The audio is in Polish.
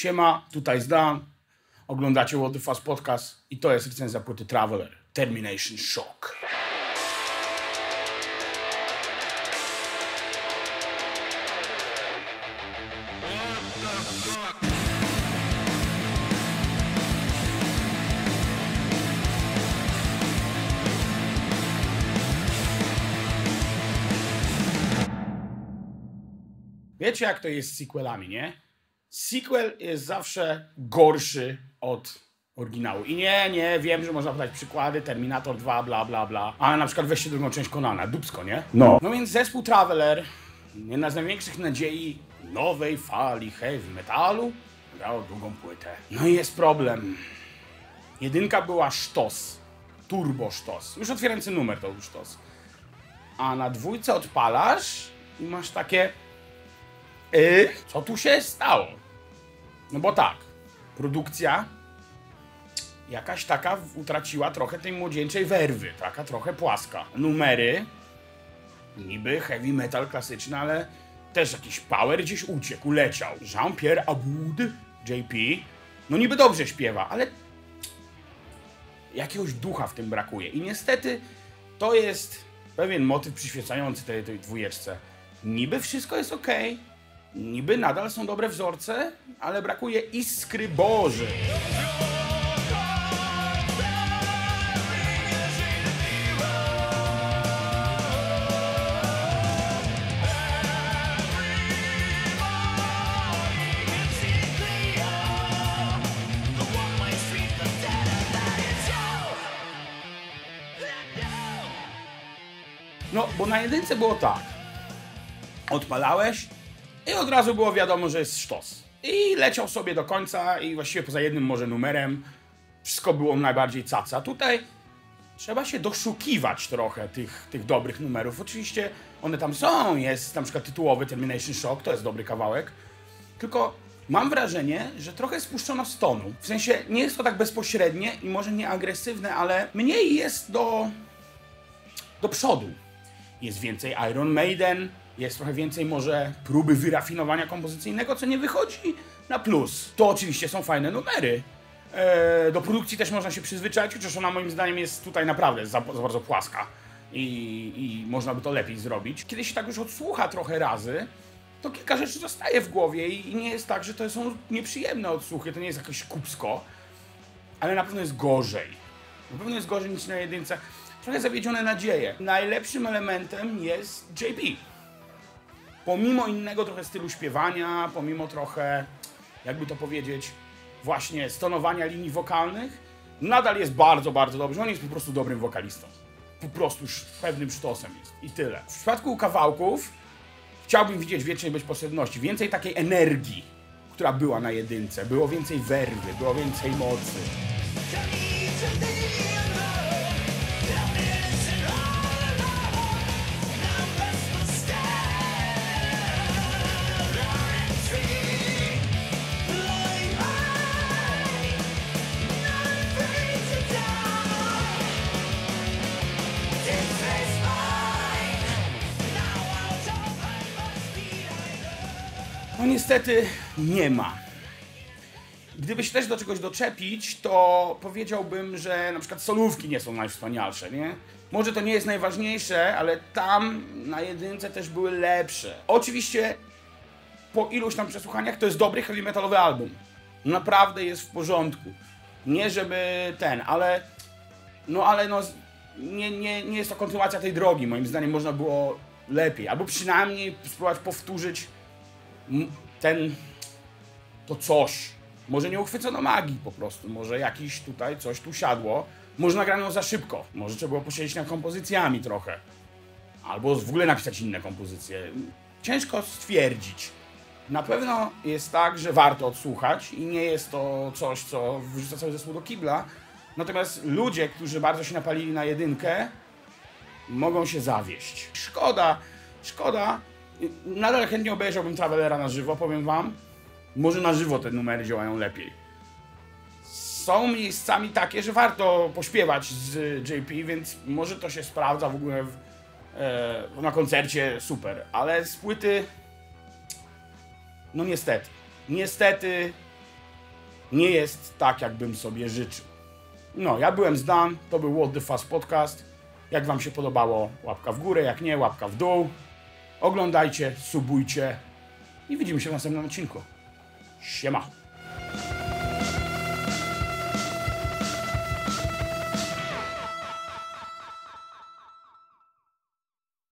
Siema, tutaj Zdan. Oglądacie What the Fuzz Podcast i to jest recenzja płyty Traveler, Termination Shock. Wiecie, jak to jest z sequelami, nie? Sequel jest zawsze gorszy od oryginału. I nie, wiem, że można podać przykłady, Terminator 2, bla, bla, bla. Ale na przykład weźcie drugą część Conana, dupsko, nie? No więc zespół Traveler, jedna z największych nadziei nowej fali heavy metalu, grał drugą płytę. No i jest problem. Jedynka była sztos. Turbo sztos. Już otwierający numer to był sztos. A na dwójce odpalasz i masz takie... co tu się stało? No bo tak, produkcja jakaś taka utraciła trochę tej młodzieńczej werwy, taka trochę płaska. Numery, niby heavy metal klasyczny, ale też jakiś power gdzieś uciekł, leciał. Jean-Pierre Abboud, JP, no niby dobrze śpiewa, ale jakiegoś ducha w tym brakuje. I niestety to jest pewien motyw przyświecający tej dwójeczce. Niby wszystko jest okej. Niby nadal są dobre wzorce, ale brakuje iskry Bożej. No, bo na jedynce było tak. Odpalałeś i od razu było wiadomo, że jest sztos. I leciał sobie do końca i właściwie poza jednym może numerem wszystko było najbardziej caca. Tutaj trzeba się doszukiwać trochę tych dobrych numerów. Oczywiście one tam są, jest na przykład tytułowy Termination Shock, to jest dobry kawałek. Tylko mam wrażenie, że trochę spuszczono z tonu. W sensie nie jest to tak bezpośrednie i może nie agresywne, ale mniej jest do przodu. Jest więcej Iron Maiden, jest trochę więcej może próby wyrafinowania kompozycyjnego, co nie wychodzi na plus. To oczywiście są fajne numery. Do produkcji też można się przyzwyczaić, chociaż ona moim zdaniem jest tutaj naprawdę za bardzo płaska. I można by to lepiej zrobić. Kiedy się tak już odsłucha trochę razy, to kilka rzeczy zostaje w głowie i nie jest tak, że to są nieprzyjemne odsłuchy, to nie jest jakoś kupsko. Ale na pewno jest gorzej. Na pewno jest gorzej niż na jedynce. Trochę zawiedzione nadzieje. Najlepszym elementem jest JP. Pomimo innego trochę stylu śpiewania, pomimo trochę, jakby to powiedzieć, właśnie stonowania linii wokalnych, nadal jest bardzo, bardzo dobry. On jest po prostu dobrym wokalistą. Po prostu już pewnym sztosem jest. I tyle. W przypadku kawałków chciałbym widzieć więcej bezpośredności, więcej takiej energii, która była na jedynce. Było więcej werwy, było więcej mocy. No niestety nie ma. Gdyby się też do czegoś doczepić, to powiedziałbym, że na przykład solówki nie są najwspanialsze, nie? Może to nie jest najważniejsze, ale tam na jedynce też były lepsze. Oczywiście po iluś tam przesłuchaniach to jest dobry heavy metalowy album. Naprawdę jest w porządku. Nie żeby ale nie jest to kontynuacja tej drogi. Moim zdaniem można było lepiej. Albo przynajmniej spróbować powtórzyć to coś. Może nie uchwycono magii po prostu, może jakiś tutaj coś tu siadło. Może nagrano za szybko, może trzeba było posiedzieć nad kompozycjami trochę. Albo w ogóle napisać inne kompozycje. Ciężko stwierdzić. Na pewno jest tak, że warto odsłuchać i nie jest to coś, co wyrzuca cały zespół do kibla. Natomiast ludzie, którzy bardzo się napalili na jedynkę, mogą się zawieść. Szkoda. Nadal chętnie obejrzałbym Travelera na żywo, powiem wam. Może na żywo te numery działają lepiej. Są miejscami takie, że warto pośpiewać z JP, więc może to się sprawdza w ogóle na koncercie, super. Ale z płyty, no niestety nie jest tak, jakbym sobie życzył. No, ja byłem Zdan, to był What the Fuzz Podcast. Jak wam się podobało, łapka w górę, jak nie, łapka w dół. Oglądajcie, subujcie i widzimy się w następnym odcinku. Siema!